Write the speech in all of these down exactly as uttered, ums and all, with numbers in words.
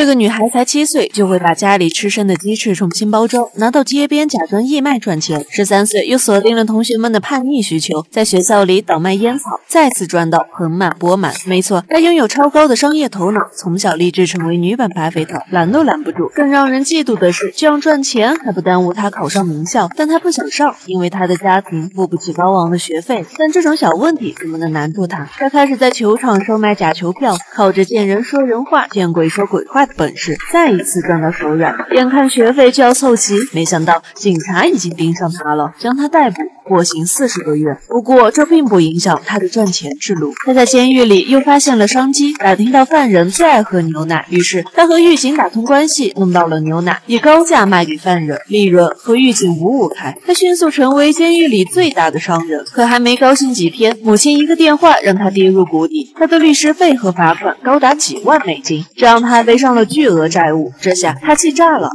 这个女孩才七岁，就会把家里吃剩的鸡翅重新包装，拿到街边假装义卖赚钱。十三岁又锁定了同学们的叛逆需求，在学校里倒卖烟草，再次赚到盆满钵满。没错，她拥有超高的商业头脑，从小立志成为女版巴菲特，拦都拦不住。更让人嫉妒的是，这样赚钱还不耽误她考上名校，但她不想上，因为她的家庭付不起高昂的学费。但这种小问题怎么能难住她？她开始在球场售卖假球票，靠着见人说人话，见鬼说鬼话的本事，再一次赚到手软。眼看学费就要凑齐，没想到警察已经盯上她了，将她逮捕，获刑四十个月。不过这并不影响她的赚钱之路。她在监狱里又发现了商机，打听到犯人最爱喝牛奶，于是她和狱警打通关系，弄到了牛奶，以高价卖给犯人，利润和狱警五五开。她迅速成为监狱里最大的商人。可还没高兴几天，母亲一个电话让她跌入谷底，她的律师费和罚款高达几万美金，这让她背上了巨额债务。这下她气炸了。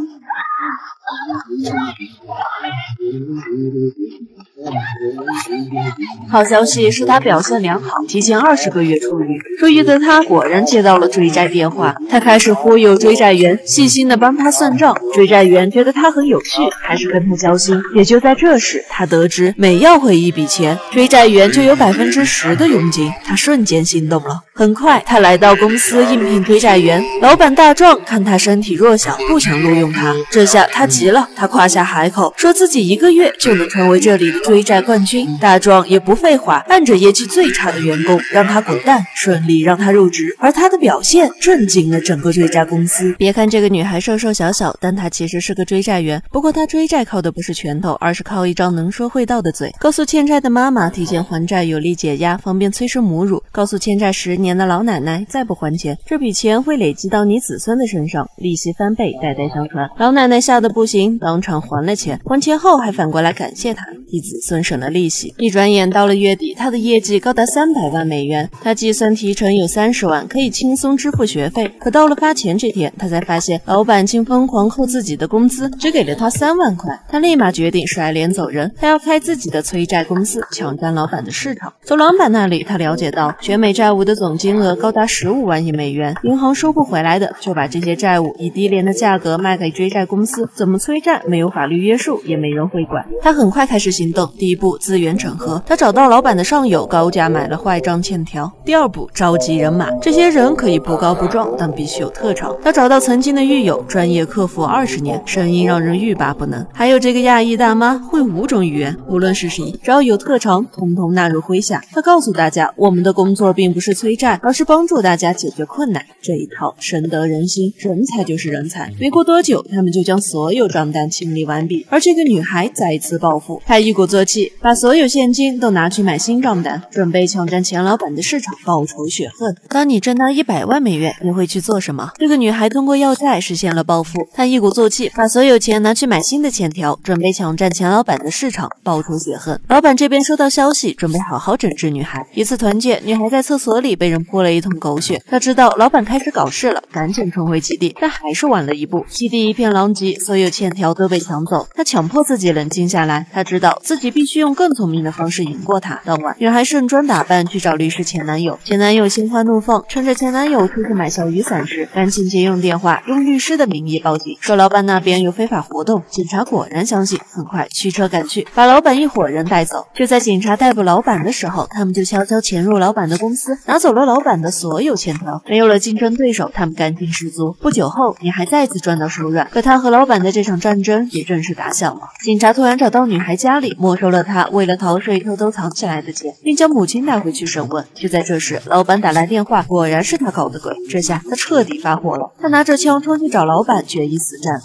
好消息是他表现良好，提前二十个月出狱。出狱的他果然接到了追债电话，他开始忽悠追债员，细心的帮他算账。追债员觉得他很有趣，还是跟他交心。也就在这时，他得知每要回一笔钱，追债员就有百分之十的佣金，他瞬间心动了。很快，他来到公司应聘追债员，老板大壮看他身体弱小，不想录用他。这下他急了，他夸下海口，说自己一个月就能成为这里的追债冠军。大壮也不废话，按着业绩最差的员工让他滚蛋，顺利让他入职。而他的表现震惊了整个追债公司。别看这个女孩瘦瘦小小，但她其实是个追债员。不过她追债靠的不是拳头，而是靠一张能说会道的嘴。告诉欠债的妈妈提前还债有利解压，方便催生母乳。告诉欠债十年的老奶奶，再不还钱，这笔钱会累积到你子孙的身上，利息翻倍，代代相传。老奶奶吓得不行，当场还了钱。还钱后还反过来感谢她，替子孙省了利息。一转眼到了月底，他的业绩高达三百万美元，他计算提成有三十万，可以轻松支付学费。可到了发钱这天，他才发现老板竟疯狂扣自己的工资，只给了他三万块。他立马决定甩脸走人，他要开自己的催债公司，抢占老板的市场。从老板那里，他了解到全美债务的总金额高达十五万亿美元，银行收不回来的，就把这些债务以低廉的价格卖给追债公司。怎么催债没有法律约束，也没人会管。他很快开始行动，第一步资源整合，他找到老板的上游，高价买了坏账欠条。第二步召集人马，这些人可以不高不壮，但必须有特长。他找到曾经的狱友，专业客服二十年，声音让人欲罢不能。还有这个亚裔大妈，会五种语言，无论是谁，只要有特长，统统纳入麾下。他告诉大家，我们的工作并不是催债，而是帮助大家解决困难。这一套深得人心，人才就是人才。没过多久，他们就将所有账单清理完毕。而这个女孩再一次报复，她一鼓作气，把所有现金都拿去买新账单，准备抢占钱老板的市场，报仇雪恨。当你挣到一百万美元，你会去做什么？这个女孩通过要债实现了报复，她一鼓作气，把所有钱拿去买新的欠条，准备抢占钱老板的市场，报仇雪恨。老板这边收到消息，准备好好整治女孩。一次团建，女孩在厕所里被人泼了一通狗血，她知道老板开始搞事了，赶紧冲回基地，但还是晚了一步。基地一片狼藉，所有欠条都被抢走。她强迫自己冷静下来，她知道自己必须用更聪明的方式赢过他。当晚，女孩盛装打扮去找律师前男友，前男友心花怒放，趁着前男友出去买小雨伞时，赶紧接用电话，用律师的名义报警，说老板那边有非法活动。警察果然相信，很快驱车赶去，把老板一伙人带走。就在警察逮捕老板的时候，他们就悄悄潜入老板的公司，拿走了老板的所有欠条。没有了竞争对手，他们赶紧失足。不久后，女孩再次赚到手软，可她和老板的这场战争也正式打响了。警察突然找到女孩家里，没收了她为了逃税偷偷藏起来的钱，并将母亲带回去审问。就在这时，老板打来电话，果然是他搞的鬼。这下他彻底发火了，他拿着枪冲去找老板，决一死战。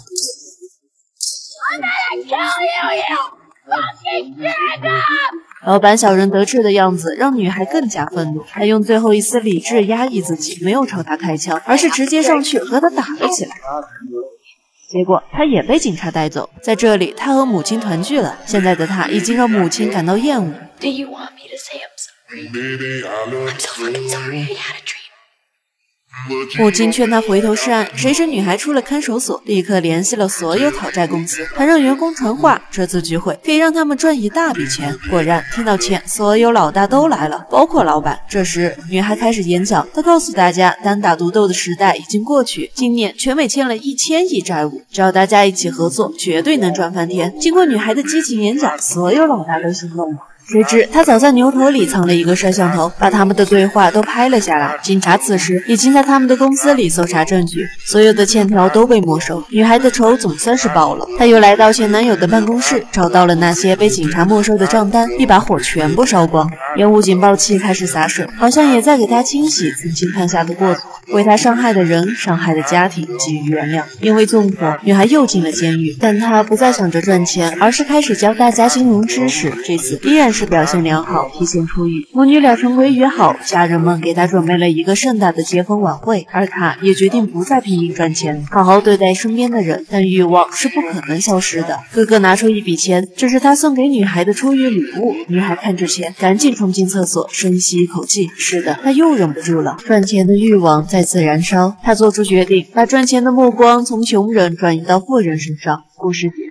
老板小人得志的样子让女孩更加愤怒，她用最后一丝理智压抑自己，没有朝他开枪，而是直接上去和他打了起来。结果他也被警察带走。在这里，他和母亲团聚了。现在的他已经让母亲感到厌恶。Do you want me to say I'm sorry? I'm so fucking sorry. I had a dream. 母亲劝他回头是岸，谁知女孩出了看守所，立刻联系了所有讨债公司，还让员工传话，这次聚会可以让他们赚一大笔钱。果然，听到钱，所有老大都来了，包括老板。这时，女孩开始演讲，她告诉大家，单打独斗的时代已经过去，今年全美欠了一千亿债务，只要大家一起合作，绝对能赚翻天。经过女孩的激情演讲，所有老大都心动了。谁知他早在牛头里藏了一个摄像头，把他们的对话都拍了下来。警察此时已经在他们的公司里搜查证据，所有的欠条都被没收，女孩的仇总算是报了。她又来到前男友的办公室，找到了那些被警察没收的账单，一把火全部烧光。烟雾警报器开始洒水，好像也在给她清洗曾经犯下的过错，为她伤害的人、伤害的家庭给予原谅。因为纵火，女孩又进了监狱，但她不再想着赚钱，而是开始教大家金融知识。这次依然是表现良好，提前出狱。母女俩成为约好，家人们给她准备了一个盛大的结婚晚会，而她也决定不再拼命赚钱，好好对待身边的人。但欲望是不可能消失的。哥哥拿出一笔钱，这是他送给女孩的出狱礼物。女孩看着钱，赶紧冲进厕所，深吸一口气。是的，她又忍不住了，赚钱的欲望再次燃烧。她做出决定，把赚钱的目光从穷人转移到富人身上。故事结